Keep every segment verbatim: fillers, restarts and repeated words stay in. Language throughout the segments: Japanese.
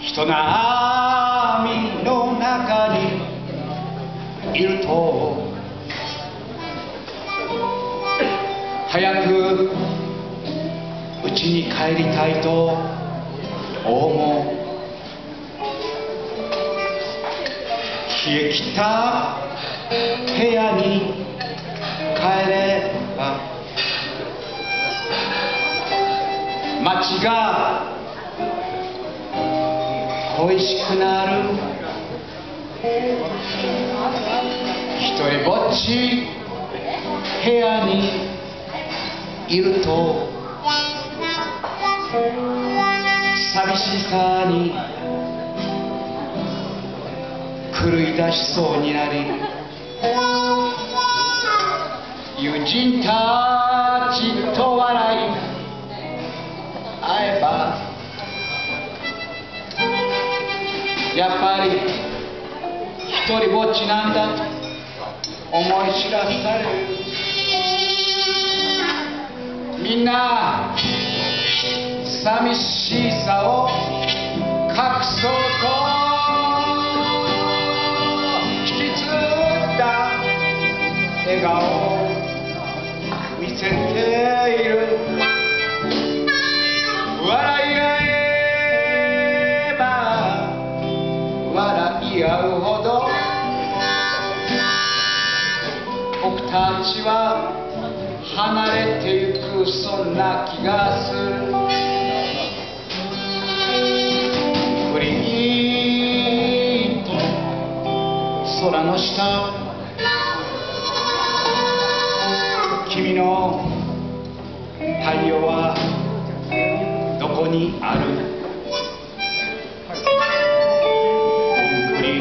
人波の中にいると早く家に帰りたいと思う。冷え切った部屋に帰れば街が恋しくなる。一人ぼっち部屋にいると寂しさに狂い出しそうになり、友人たちと笑い合えばやっぱり一人ぼっちなんだと思い知らされる。みんな寂しさを隠そうと引きつった笑顔を見せている。笑い合えば笑い合うほど僕たちは離れてゆく、そんな気がする。クリーンと空の下、君の太陽はどこにある。コンクリ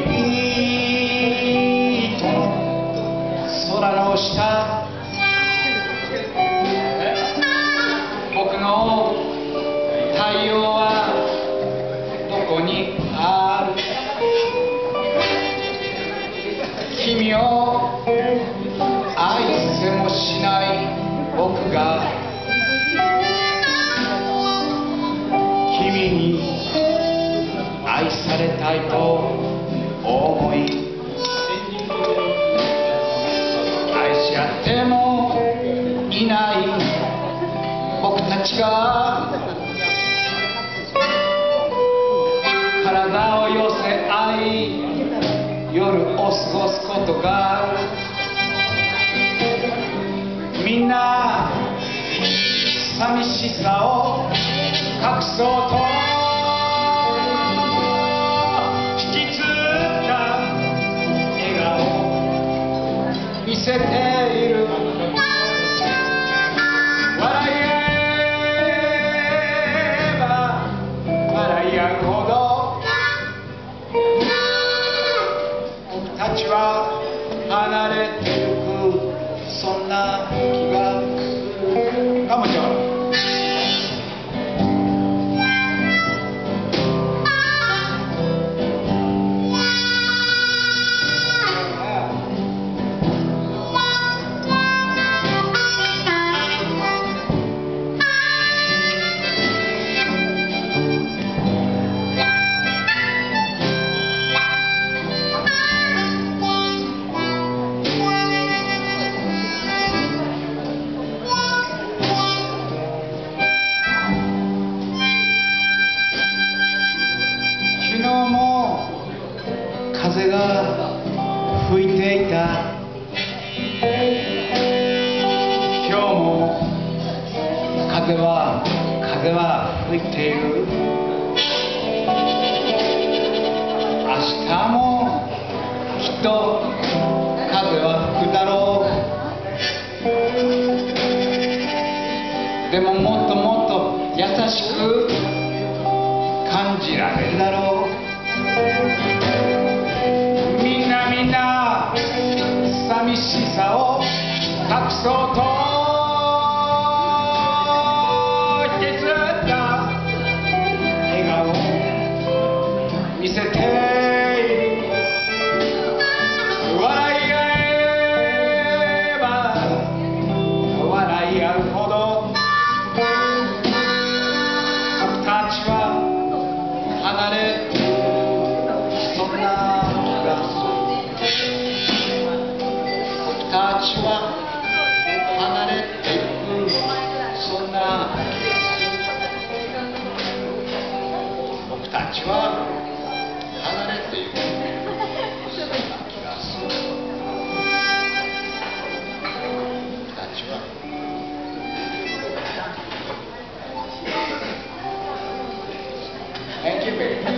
ートの空の下、僕の太陽はどこにある。君を愛せもしない僕が君に愛されたいと思い、愛し合ってもいない僕たちが体を寄せ合い夜を過ごすことがある。みんな寂しさを隠そうと引きつった笑顔を見せている。笑い合えば笑い合うほど僕たちは離れてゆく、そんな気がする。ガマちゃん。昨日も風が吹いていた。今日も風は風は吹いている。明日もきっと風は吹くだろう。でももっともっと優しく感じられるだろう。みんなみんな寂しさを隠そうと引きつった笑顔を見せている。笑い合えば笑い合うほど僕たちは離れちは離れていくそんな気がする。たちはThank you very much.